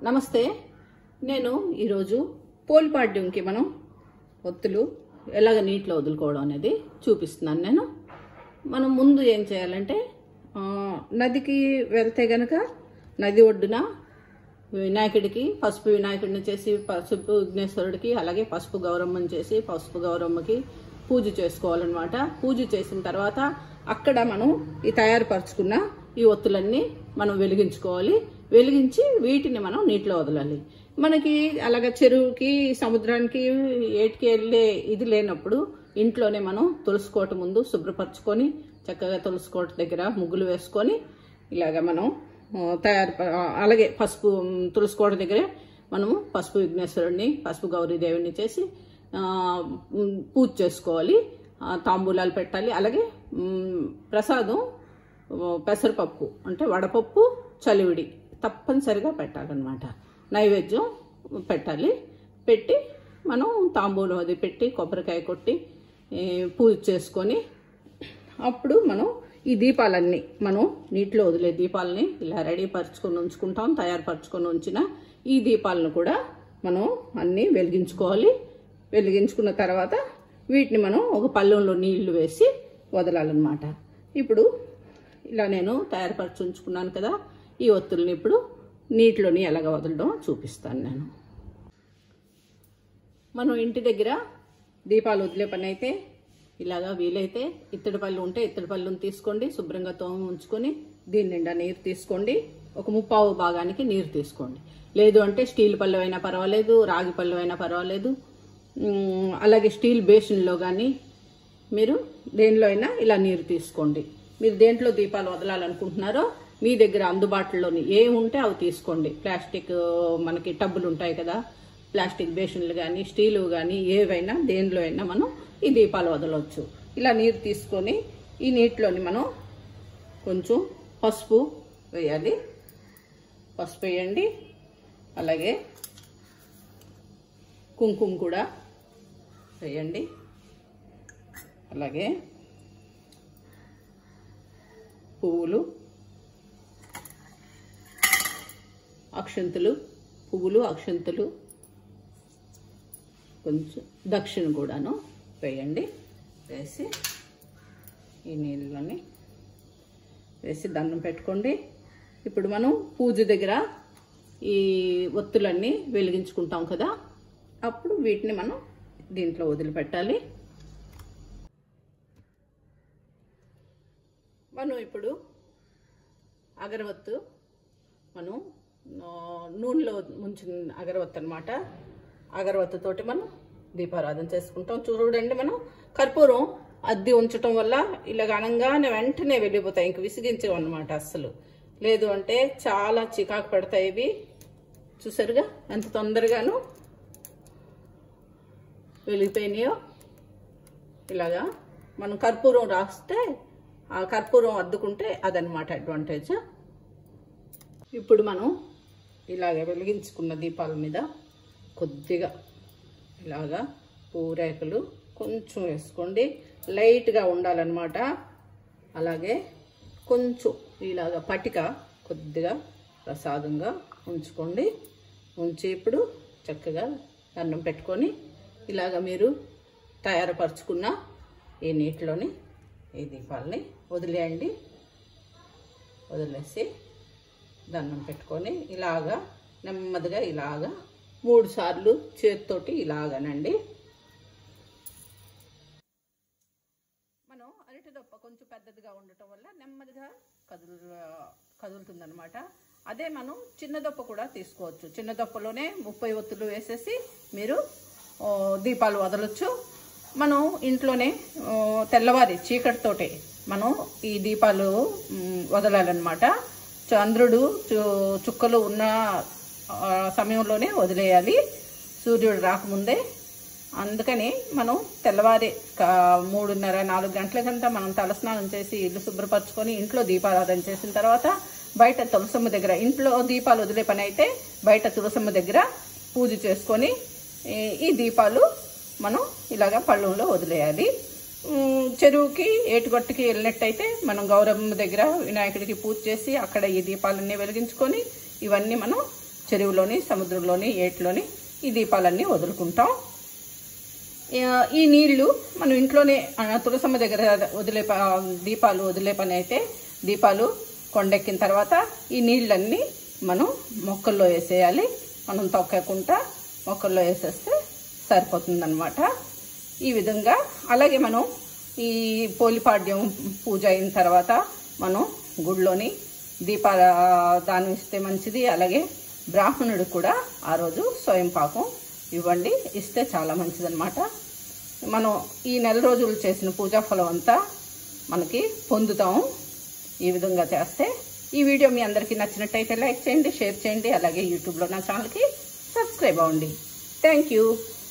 నమస్తే నేను ఈ రోజు పోల్పాడ్యంకి మనం ఒత్తులు ఎలాగ నీటిలో వదులుకోవడం అనేది చూపిస్తున్నాను మనం ముందు ఏం చేయాలంటే నదికి వెళ్తే గనుక నది ఒడ్డున వినాయకుడికి పసుపు వినాయకుడిని చేసి పసుపు విఘ్నేశ్వరుడికి అలాగే పసుపు గౌరమ్మని చేసి పసుపు గౌరమ్మకి పూజ చేసుకోవాలన్నమాట పూజ చేసిన తర్వాత అక్కడ మనం ఈ తయారు పరుచుకున్న ఈ ఒత్తులన్నీ మనం వెలిగించుకోవాలి వెలిగించి వీటిని మనం నీటిలో వదలాలి మనకి అలాగ చెరువుకి సముద్రానికి ఏటికి వెళ్ళే ఇది లేనప్పుడు ఇంట్లోనే మనం తులసికోట ముందు శుభ్రపరచుకొని చక్కగా తులసికోట దగ్గర ముగ్గులు వేసుకొని ఇలాగ మనం అలాగే పసుపు తులసికోట దగ్గరే మనము పసుపు విఘ్నేశ్వరుడిని పసుపు గౌరీదేవిని చేసి పూజ చేసుకోవాలి తాంబూలాలు పెట్టాలి అలాగే ప్రసాదం పెసరపప్పు అంటే వడపప్పు చలివిడి తప్పనిసరిగా పెట్టాలన్నమాట నైవేద్యం పెట్టాలి పెట్టి మనం తాంబూలం అది పెట్టి కొబ్బరికాయ కొట్టి పూజ చేసుకొని అప్పుడు మనం ఈ దీపాలన్నీ మనం నీటిలో వదిలే దీపాలని ఇలా రెడీ పరుచుకొని ఉంచుకుంటాం తయారుపరుచుకొని ఉంచిన ఈ దీపాలను కూడా మనం అన్నీ వెలిగించుకోవాలి వెలిగించుకున్న తర్వాత వీటిని మనం ఒక పళ్ళెంలో నీళ్లు వేసి వదలాలన్నమాట ఇప్పుడు ఇలా నేను తయారుపరిచి ఉంచుకున్నాను కదా ఈ ఒత్తుల్ని ఇప్పుడు నీటిలోని ఎలాగ వదలడం చూపిస్తాను నేను మనం ఇంటి దగ్గర దీపాలు వదిలే పని అయితే ఇలాగా వీలైతే ఇత్తడి పళ్ళు ఉంటే ఇత్తడి పళ్ళుని తీసుకోండి శుభ్రంగా తోమ ఉంచుకొని దీని నిండా నీరు తీసుకోండి ఒక ముప్పావు భాగానికి నీరు తీసుకోండి లేదు అంటే స్టీల్ పళ్ళు అయినా పర్వాలేదు రాగి పళ్ళు అయినా పర్వాలేదు అలాగే స్టీల్ బేసిన్లో కానీ మీరు దేనిలో అయినా ఇలా నీరు తీసుకోండి మీరు దేంట్లో దీపాలు వదలాలనుకుంటున్నారో మీ దగ్గర అందుబాటులోని ఏమి ఉంటే అవి తీసుకోండి ప్లాస్టిక్ మనకి టబ్బులు ఉంటాయి కదా ప్లాస్టిక్ బేసిన్లు కానీ స్టీలు కానీ ఏవైనా దేనిలో అయినా మనం ఈ దీపాలు వదలవచ్చు ఇలా నీరు తీసుకొని ఈ నీటిలోని మనం కొంచెం పసుపు వేయాలి పసుపు వేయండి అలాగే కుంకుమ కూడా వేయండి అలాగే పువ్వులు అక్షంతులు పువ్వులు అక్షంతులు కొంచెం దక్షిణ కూడాను వేయండి వేసి ఈ నీళ్ళని వేసి దండం పెట్టుకోండి ఇప్పుడు మనం పూజ దగ్గర ఈ ఒత్తులన్నీ వెలిగించుకుంటాం కదా అప్పుడు వీటిని మనం దీంట్లో వదిలిపెట్టాలి మనం ఇప్పుడు అగరవత్తు మనం నూనెలో ముంచిన అగరవత్తు అనమాట అగరవత్తుతోటి మనం దీపారాధన చేసుకుంటాం చూడండి మనం కర్పూరం అద్ది ఉంచటం వల్ల ఇలాగ అనగానే వెంటనే వెళ్ళిపోతాయి ఇంక విసిగించవు అనమాట అస్సలు లేదు అంటే చాలా చికాకు పడతాయి ఇవి చూసారుగా ఎంత తొందరగాను వెలిగిపోయినాయో ఇలాగా మనం కర్పూరం రాస్తే ఆ కర్పూరం అద్దుకుంటే అదనమాట అడ్వాంటేజ్ ఇప్పుడు మనం ఇలాగ వెలిగించుకున్న దీపాల మీద కొద్దిగా ఇలాగా పూరేకలు కొంచెం వేసుకోండి లైట్గా ఉండాలన్నమాట అలాగే కొంచెం ఇలాగ పటిక కొద్దిగా ప్రసాదంగా ఉంచుకోండి ఉంచి ఇప్పుడు చక్కగా దండం పెట్టుకొని ఇలాగ మీరు తయారుపరుచుకున్న ఈ నీటిలోని ఈ దీపాలని వదిలేయండి వదిలేసి దండం పెట్టుకొని ఇలాగా నెమ్మదిగా ఇలాగా 3 సార్లు చేతితోటి ఇలాగనండి మనం అరటి దొప్ప కొంచెం పెద్దదిగా ఉండటం వల్ల నెమ్మదిగా కదులుతుందనమాట అదే మనం చిన్న దొప్ప కూడా తీసుకోవచ్చు చిన్న దొప్పలోనే 30 ఒత్తులు వేసేసి మీరు దీపాలు వదలొచ్చు మనం ఇంట్లోనే తెల్లవారి చీకటితోటే మనం ఈ దీపాలు వదలాలన్నమాట చంద్రుడు చుక్కలు ఉన్న సమయంలోనే వదిలేయాలి సూర్యుడు రాకముందే అందుకని మనం తెల్లవారి 3:30-4 గంటలకంతా మనం తలస్నానం చేసి ఇల్లు శుభ్రపరచుకొని ఇంట్లో దీపారాధన చేసిన తర్వాత బయట తులసమ్మ దగ్గర ఇంట్లో దీపాలు వదిలే పని అయితే బయట తులసమ్మ దగ్గర పూజ చేసుకొని ఈ దీపాలు మనం ఇలాగా పళ్ళెంలో వదిలేయాలి చెరువుకి ఏటుగట్టుకి వెళ్ళినట్టయితే మనం గౌరమ్మ దగ్గర వినాయకుడికి పూజ చేసి అక్కడ ఈ దీపాలన్నీ వెలిగించుకొని ఇవన్నీ మనం చెరువులోని, సముద్రంలోని, ఏట్లోని ఈ దీపాలన్నీ వదులుకుంటాం. ఈ నీళ్లు మనం ఇంట్లోనే తులసమ్మ దగ్గర దీపాలు వదిలే పని అయితే, దీపాలు కొండెక్కిన తర్వాత ఈ నీళ్ళన్నీ మనం మొక్కల్లో వేసేయాలి. మనం తొక్కకుండా మొక్కల్లో వేసేస్తే సరిపోతుందన్నమాట. ఈ విధంగా అలాగే మనం ఈ పోలిపాడ్యం పూజ అయిన తర్వాత మనం గుడిలోని దీపాల దానం ఇస్తే మంచిది. అలాగే బ్రాహ్మణుడు కూడా ఆ రోజు స్వయం పాకం ఇవ్వండి, ఇస్తే చాలా మంచిదన్నమాట. మనం ఈ నెల రోజులు చేసిన పూజా ఫలం అంతా మనకి పొందుతాము ఈ విధంగా చేస్తే. ఈ వీడియో మీ అందరికీ నచ్చినట్టయితే లైక్ చేయండి, షేర్ చేయండి. అలాగే యూట్యూబ్లో నా ఛానల్కి సబ్స్క్రైబ్ అవ్వండి. Thank you.